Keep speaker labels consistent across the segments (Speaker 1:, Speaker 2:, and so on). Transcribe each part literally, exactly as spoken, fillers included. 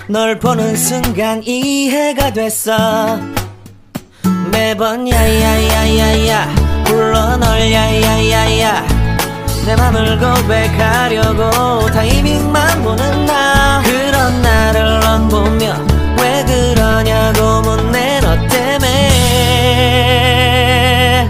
Speaker 1: 널 보는 순간 이해가 됐어. 매번 야야야야야 불러 널 야야야야 내 맘을 고백하려고 타이밍만 보는 나. 그런 나를 넌 보며 왜 그러냐고 묻네 너 때문에.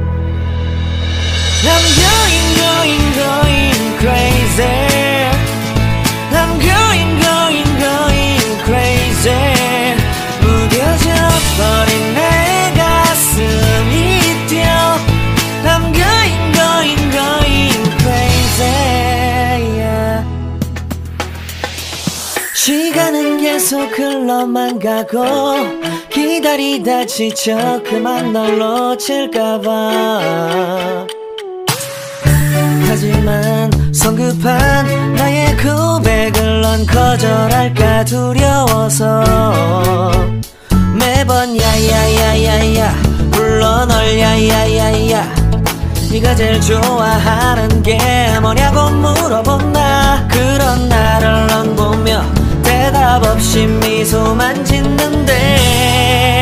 Speaker 1: I'm going going going crazy. I'm going going going crazy. 무뎌져 버린 내 가슴이 뛰어. I'm going going going crazy yeah. 시간은 계속 흘러만 가고 기다리다 지쳐 그만 널 놓칠까봐. 하지만 성급한 나의 고백을 넌 거절할까 두려워서 매번 야야야야야 불러 널 야야야야 네가 제일 좋아하는 게 뭐냐고 물어본 나. 그런 나를 넌 보며 대답 없이 미소만 짓는데